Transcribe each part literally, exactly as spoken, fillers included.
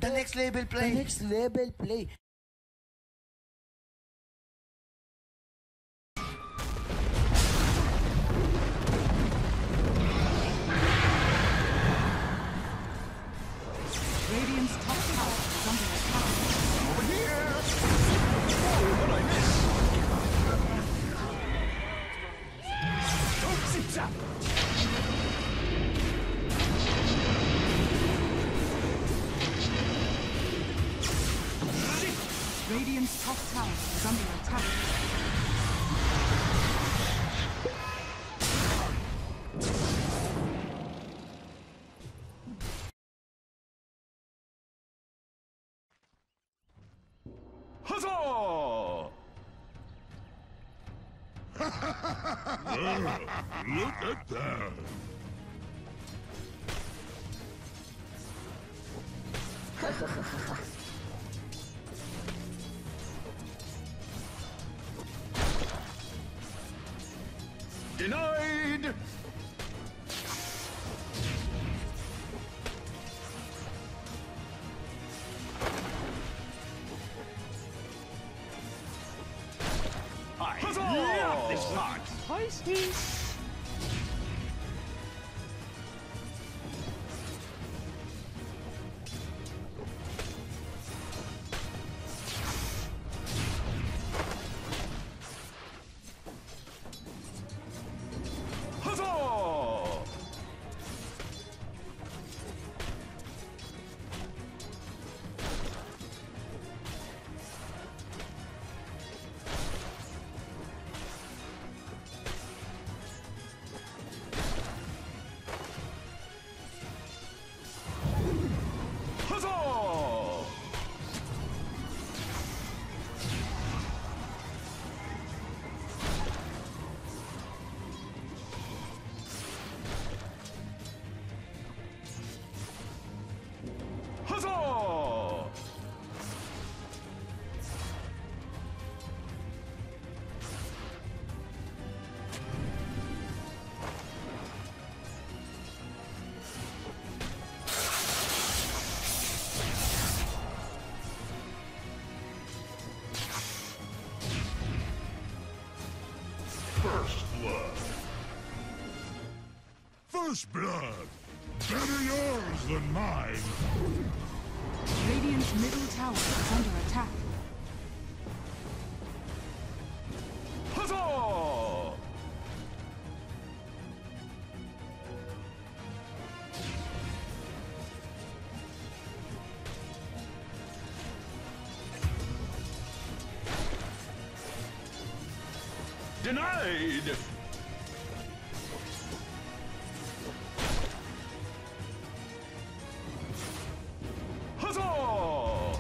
The next label play. The next label play. Radiant's top tower is under attack. Over here! Oh, what I missed! Don't zip zap! Radiant's top tower is under attack. Huzzah! Look at that! Denied! I love this part! Hoisties! Huzzah! Huzzah! Huzzah! First blood. First blood. Better yours than mine. Radiant's middle tower is under attack. Huzzah! Denied! Huzzah!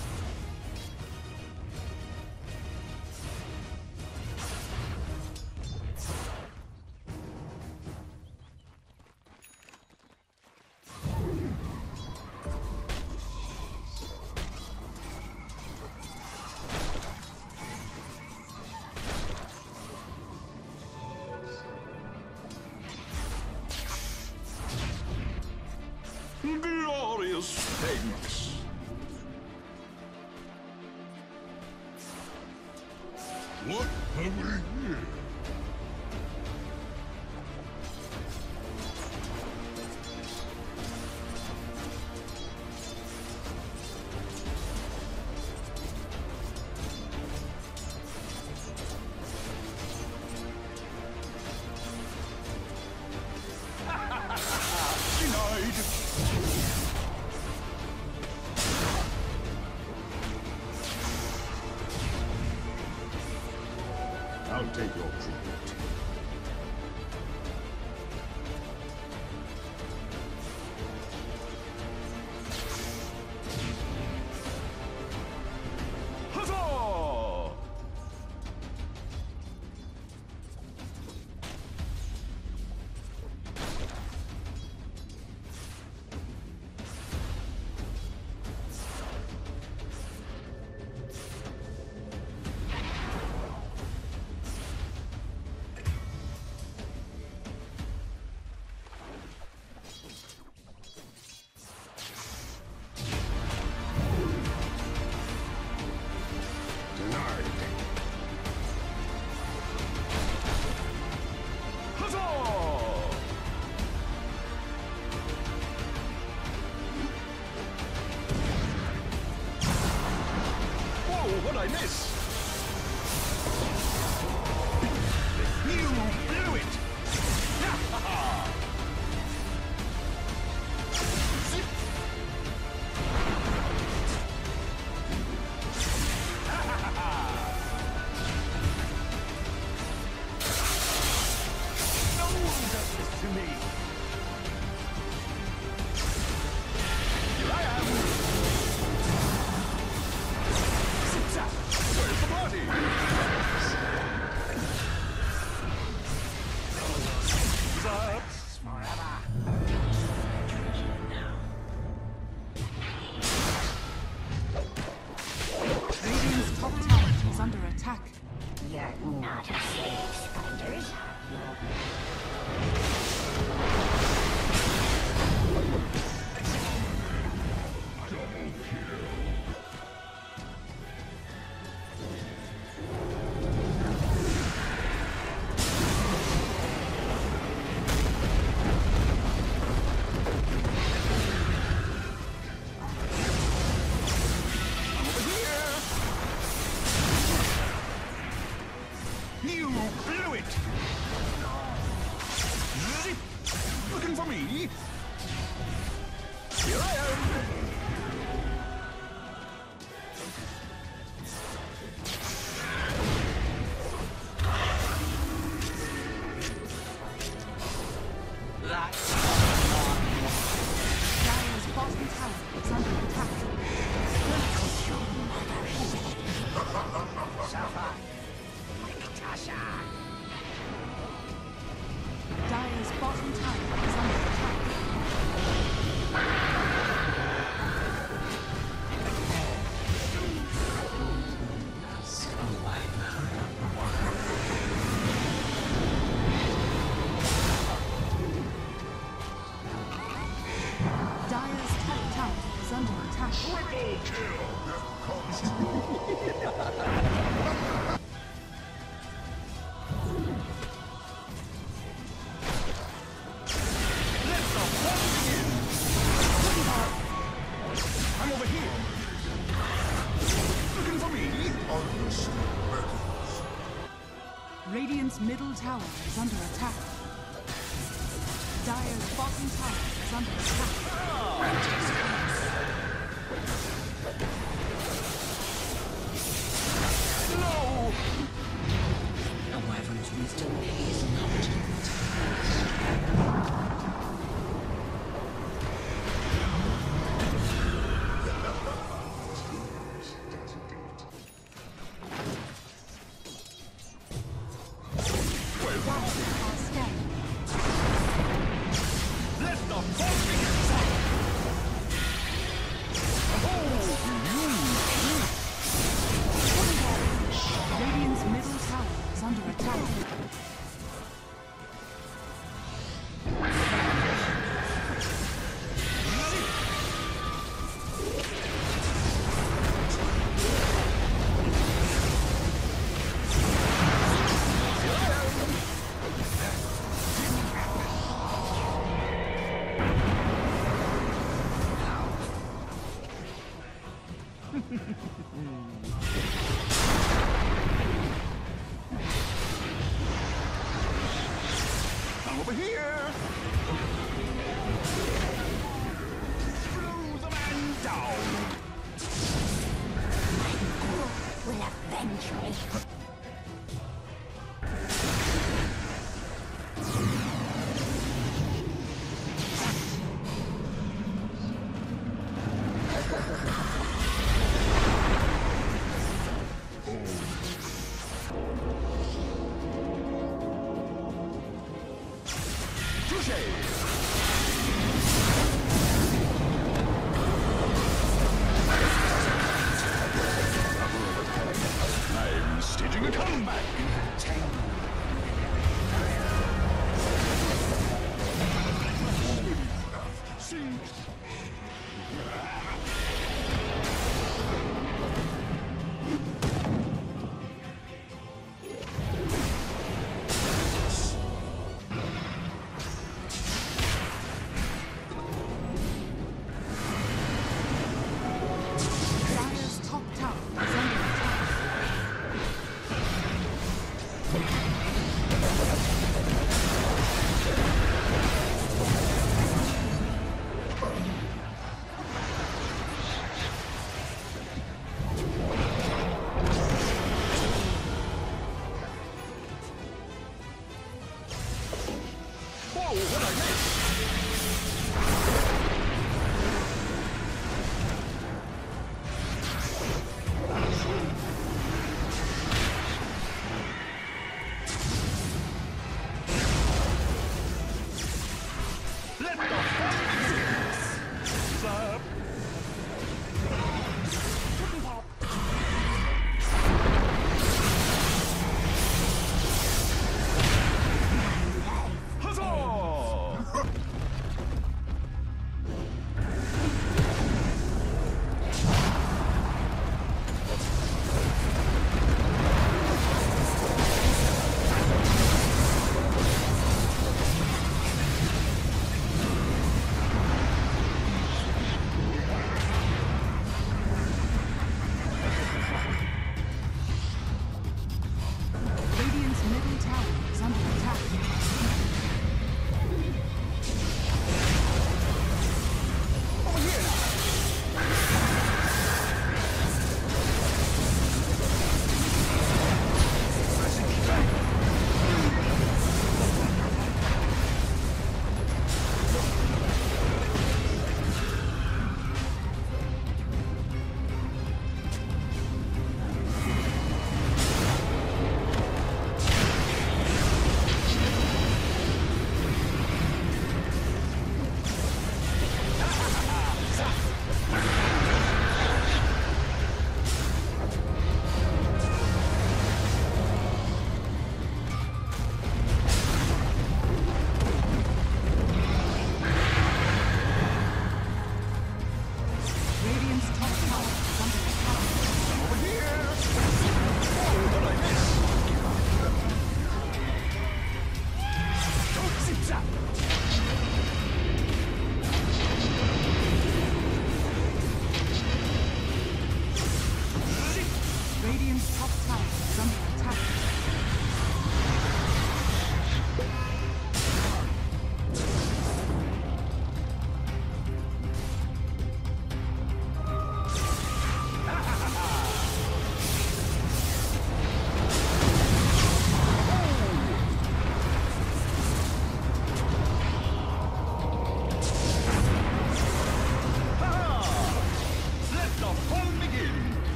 Glorious thanks! What have we here? Denied! I'll take your tribute. Huzzah! I miss? You blew it! Zip! No one does this to me! Here I am! Zip-zap! Where's the party? Zaps forever! Radiant's top tower is under attack. You're not afraid, spiders. You blew it! Zip! Looking for me? Here I am! That's Dire's bottom tower is under attack. Dire's bottom tower is under attack. Dire's top tower is under attack. Triple kill! Let the fun begin! I'm over here! Looking for me? Understood methods. Radiant's middle tower is under attack. Dire's bottom tower is under attack. No! A wyvern's wisdom pays not. Cascade. Let the fun begin! Radiant's middle tower is under attack. I'm over here! Throw the man down! Will avenge me. I'm stitching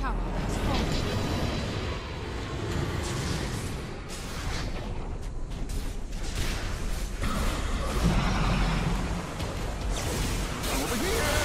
tower has fallen. Over here!